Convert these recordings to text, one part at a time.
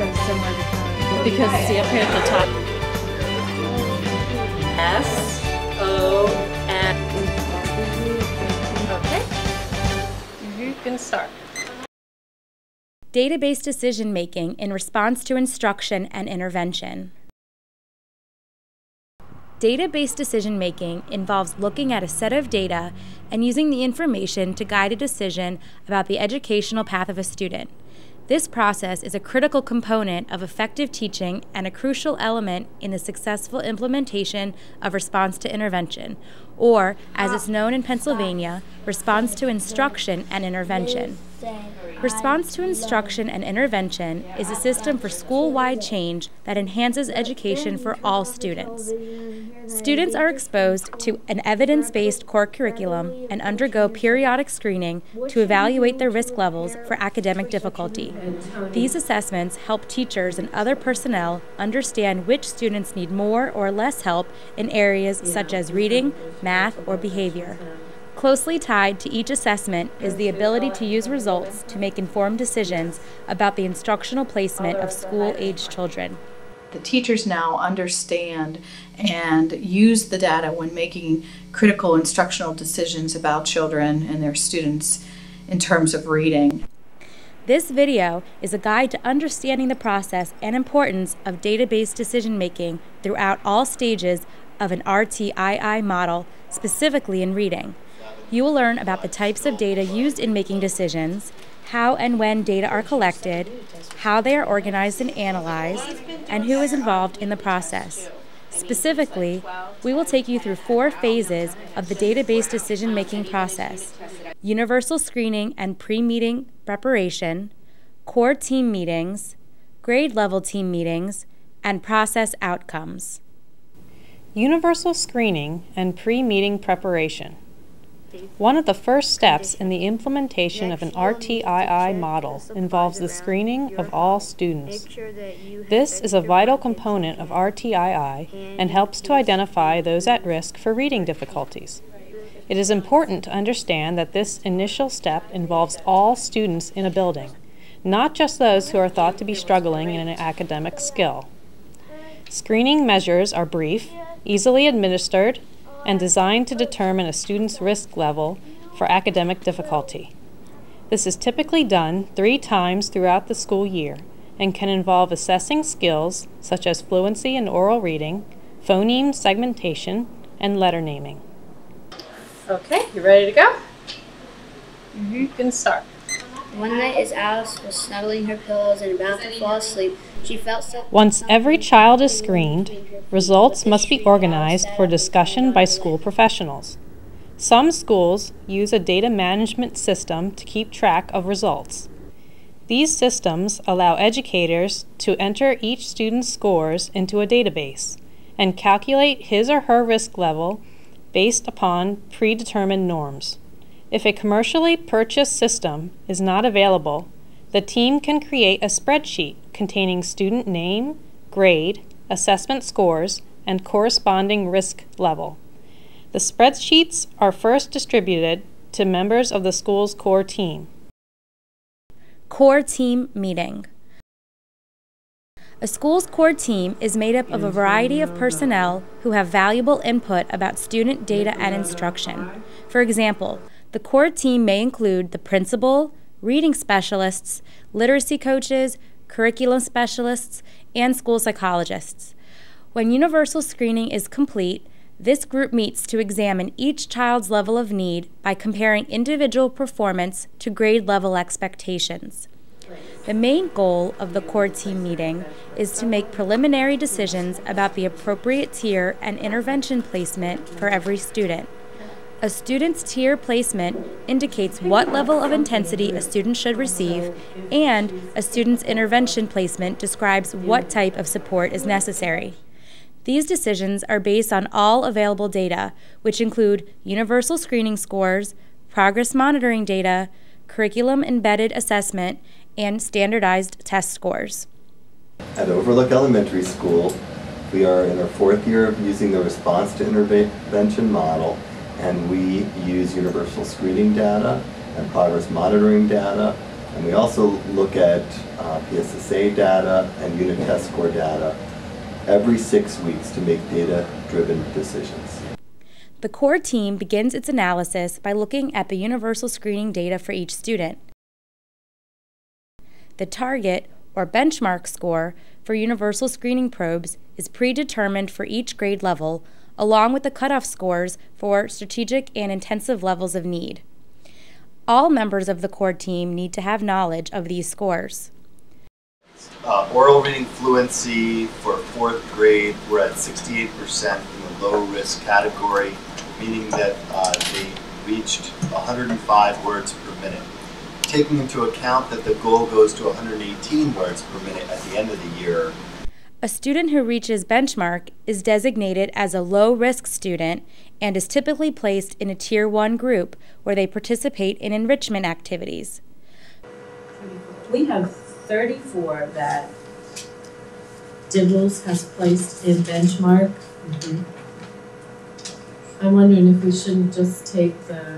says similar to Kelly. Because see up here at the top. S-O-N. Okay. You can start. Data-based decision-making in response to instruction and intervention. Data-based decision-making involves looking at a set of data and using the information to guide a decision about the educational path of a student. This process is a critical component of effective teaching and a crucial element in the successful implementation of response to intervention, or, as it's known in Pennsylvania, response to instruction and intervention. Response to instruction and intervention is a system for school-wide change that enhances education for all students. Students are exposed to an evidence-based core curriculum and undergo periodic screening to evaluate their risk levels for academic difficulty. These assessments help teachers and other personnel understand which students need more or less help in areas such as reading, math, or behavior. Closely tied to each assessment is the ability to use results to make informed decisions about the instructional placement of school-aged children. The teachers now understand and use the data when making critical instructional decisions about children and their students in terms of reading. This video is a guide to understanding the process and importance of data-based decision-making throughout all stages of an RTII model, specifically in reading. You will learn about the types of data used in making decisions, how and when data are collected, how they are organized and analyzed, and who is involved in the process. Specifically, we will take you through 4 phases of the data-based decision-making process: universal screening and pre-meeting preparation, core team meetings, grade-level team meetings, and process outcomes. Universal screening and pre-meeting preparation. One of the first steps in the implementation of an RTII model involves the screening of all students. This is a vital component of RTII and helps to identify those at risk for reading difficulties. It is important to understand that this initial step involves all students in a building, not just those who are thought to be struggling in an academic skill. Screening measures are brief, easily administered, and designed to determine a student's risk level for academic difficulty. This is typically done 3 times throughout the school year and can involve assessing skills such as fluency in oral reading, phoneme segmentation, and letter naming. Okay, you ready to go? You can start. One night as Alice was snuggling her pillows and about to fall asleep, she felt so... Once every child is screened, results must be organized for discussion by school professionals. Some schools use a data management system to keep track of results. These systems allow educators to enter each student's scores into a database and calculate his or her risk level based upon predetermined norms. If a commercially purchased system is not available, the team can create a spreadsheet containing student name, grade, assessment scores, and corresponding risk level. The spreadsheets are first distributed to members of the school's core team. Core team meeting. A school's core team is made up of a variety of personnel who have valuable input about student data and instruction. For example, the core team may include the principal, reading specialists, literacy coaches, curriculum specialists, and school psychologists. When universal screening is complete, this group meets to examine each child's level of need by comparing individual performance to grade level expectations. The main goal of the core team meeting is to make preliminary decisions about the appropriate tier and intervention placement for every student. A student's tier placement indicates what level of intensity a student should receive, and a student's intervention placement describes what type of support is necessary. These decisions are based on all available data, which include universal screening scores, progress monitoring data, curriculum-embedded assessment, and standardized test scores. At Overlook Elementary School, we are in our 4th year of using the response to intervention model, and we use universal screening data and progress monitoring data And we also look at PSSA data and unit test score data every 6 weeks to make data-driven decisions. The core team begins its analysis by looking at the universal screening data for each student. The target, or benchmark score, for universal screening probes is predetermined for each grade level, along with the cutoff scores for strategic and intensive levels of need. All members of the core team need to have knowledge of these scores. Oral reading fluency for 4th grade, we're at 68% in the low risk category, meaning that they reached 105 words per minute. Taking into account that the goal goes to 118 words per minute at the end of the year. A student who reaches benchmark is designated as a low-risk student and is typically placed in a Tier 1 group where they participate in enrichment activities. We have 34 that DIBELS has placed in benchmark. I'm wondering if we shouldn't just take the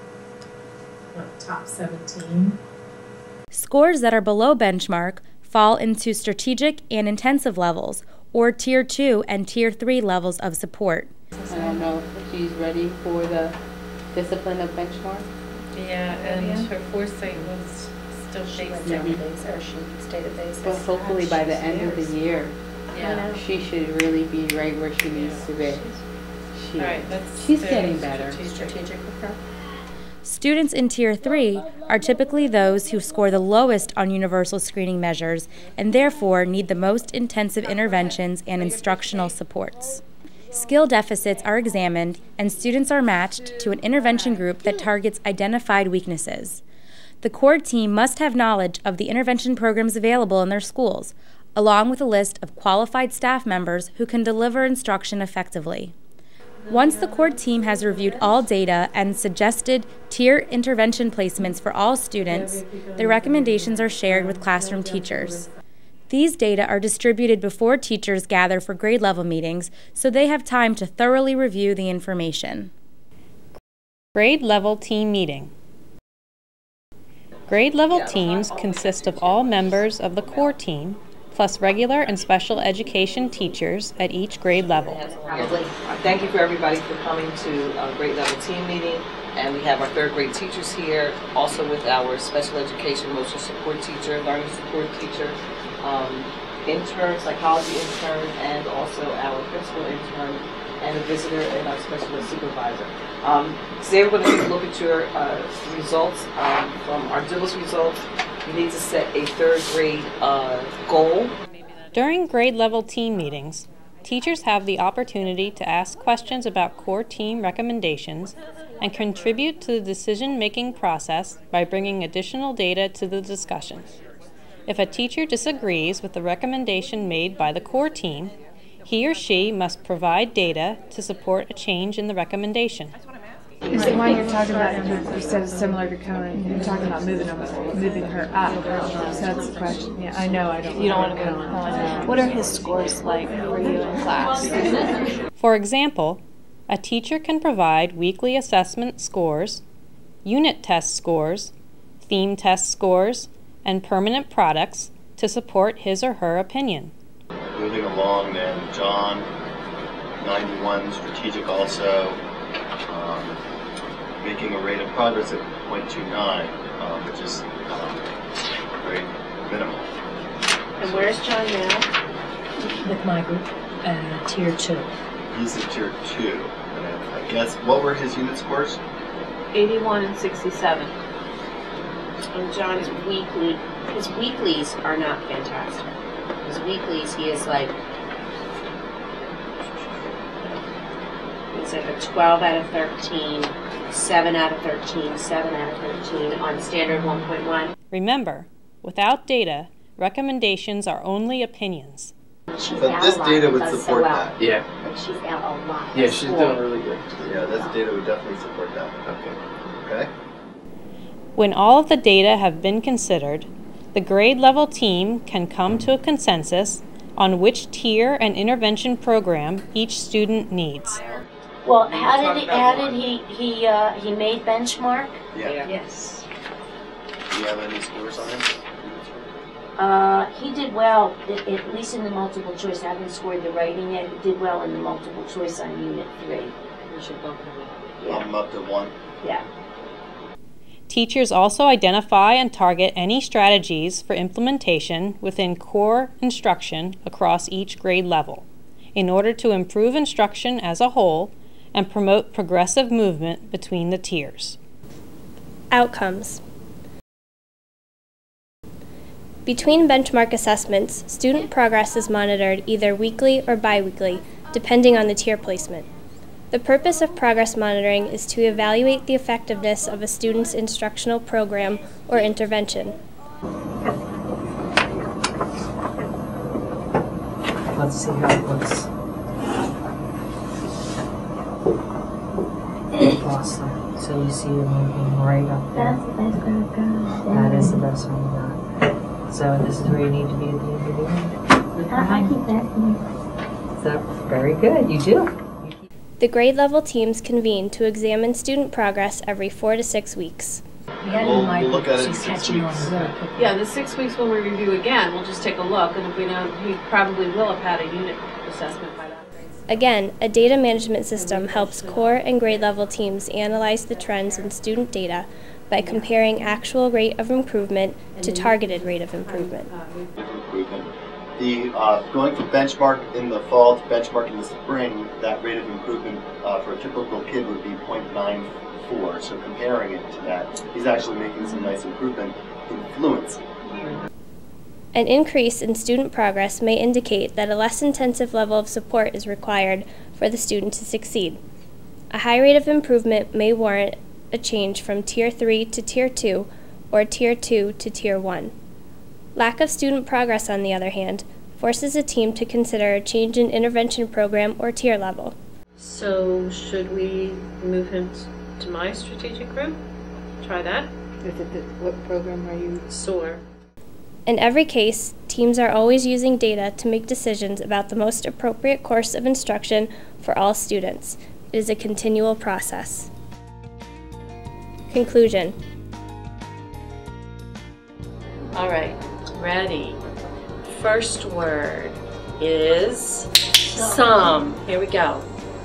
top 17. Scores that are below benchmark fall into strategic and intensive levels, or Tier 2 and Tier 3 levels of support. I don't know if she's ready for the discipline of benchmark. Yeah, and her foresight was still based on But hopefully by the end of the year, she should really be right where she needs to be. She's getting better. Strategic with her. Students in Tier 3 are typically those who score the lowest on universal screening measures and therefore need the most intensive interventions and instructional supports. Skill deficits are examined and students are matched to an intervention group that targets identified weaknesses. The core team must have knowledge of the intervention programs available in their schools, along with a list of qualified staff members who can deliver instruction effectively. Once the core team has reviewed all data and suggested tier intervention placements for all students, the recommendations are shared with classroom teachers. These data are distributed before teachers gather for grade level meetings, so they have time to thoroughly review the information. Grade level team meeting. Grade level teams consist of all members of the core team, plus regular and special education teachers at each grade level. Thank you for everybody for coming to a grade level team meeting. And we have our 3rd grade teachers here, also with our special education emotional support teacher, learning support teacher, intern, psychology intern, and also our principal intern, and a visitor and our special ed supervisor. Today we're going to take a look at your results. From our DIBELS results, you need to set a 3rd grade goal. During grade level team meetings, teachers have the opportunity to ask questions about core team recommendations and contribute to the decision-making process by bringing additional data to the discussion. If a teacher disagrees with the recommendation made by the core team, he or she must provide data to support a change in the recommendation. Is the one you're talking about, you said it's similar to Cohen, you're talking about moving her up, so that's the question. Yeah, I know, you don't want to move Cohen. What are his scores like for you in class? For example, a teacher can provide weekly assessment scores, unit test scores, theme test scores, and permanent products to support his or her opinion. Moving along then, John, 91, strategic also, making a rate of progress at 0.29, which is very minimal. And where's John now? With my group, Tier 2. He's at Tier 2, and I guess, what were his unit scores? 81 and 67. And John is weekly. His weeklies are not fantastic. His weeklies, he is like, it's like a 12 out of 13, 7 out of 13, 7 out of 13 on standard 1.1. Remember, without data, recommendations are only opinions. But this data would support that. Yeah. But she's out a lot. Yeah, she's doing really good. Yeah, this data would definitely support that. Okay. When all of the data have been considered, the grade level team can come to a consensus on which tier and intervention program each student needs. Well, how did he made benchmark? Yeah. Yes. Do you have any scores on him? He did well, at least in the multiple choice. I haven't scored the writing yet. He did well in the multiple choice on Unit 3. We should bump him up. Yeah. I'm up to 1. Yeah. Teachers also identify and target any strategies for implementation within core instruction across each grade level in order to improve instruction as a whole and promote progressive movement between the tiers. Outcomes. Between benchmark assessments, student progress is monitored either weekly or bi-weekly, depending on the tier placement. The purpose of progress monitoring is to evaluate the effectiveness of a student's instructional program or intervention. Let's see how it looks. Awesome. So you see you're moving right up there. That's the best one I've got. That is the best one you got. So this is where you need to be at the end of the year. I keep that. So very good. You do. The grade level teams convene to examine student progress every 4 to 6 weeks. We'll look at it in 6 weeks. Yeah, the 6 weeks when we review again, we'll just take a look, and if we don't, we probably will have had a unit assessment by that. Again, a data management system helps core and grade level teams analyze the trends in student data by comparing actual rate of improvement to targeted rate of improvement. The going from benchmark in the fall to benchmark in the spring, that rate of improvement for a typical kid would be 0.94. So comparing it to that, he's actually making some nice improvement in fluency. An increase in student progress may indicate that a less intensive level of support is required for the student to succeed. A high rate of improvement may warrant a change from Tier 3 to Tier 2 or Tier 2 to Tier 1. Lack of student progress, on the other hand, forces a team to consider a change in intervention program or tier level. So should we move him to my strategic group? Try that? What program are you? SOAR. In every case, teams are always using data to make decisions about the most appropriate course of instruction for all students. It is a continual process. Conclusion. All right, ready. First word is sum. Here we go.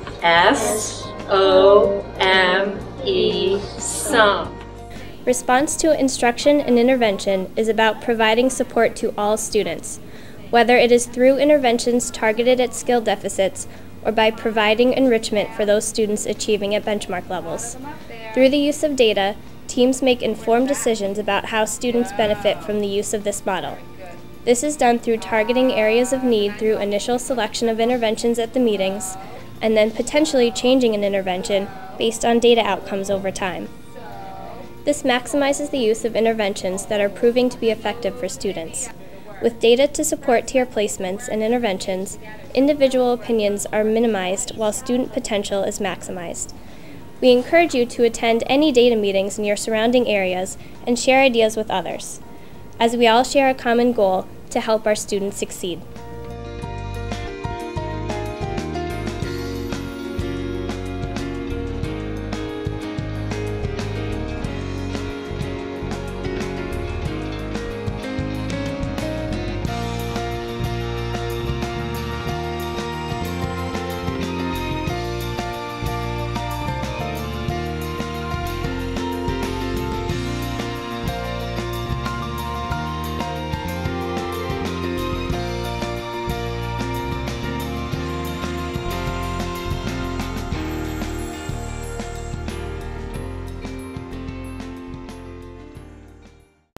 S-O-M-E, sum. Response to instruction and intervention is about providing support to all students, whether it is through interventions targeted at skill deficits or by providing enrichment for those students achieving at benchmark levels. Through the use of data, teams make informed decisions about how students benefit from the use of this model. This is done through targeting areas of need through initial selection of interventions at the meetings, and then potentially changing an intervention based on data outcomes over time. This maximizes the use of interventions that are proving to be effective for students. With data to support tier placements and interventions, individual opinions are minimized while student potential is maximized. We encourage you to attend any data meetings in your surrounding areas and share ideas with others, as we all share a common goal to help our students succeed.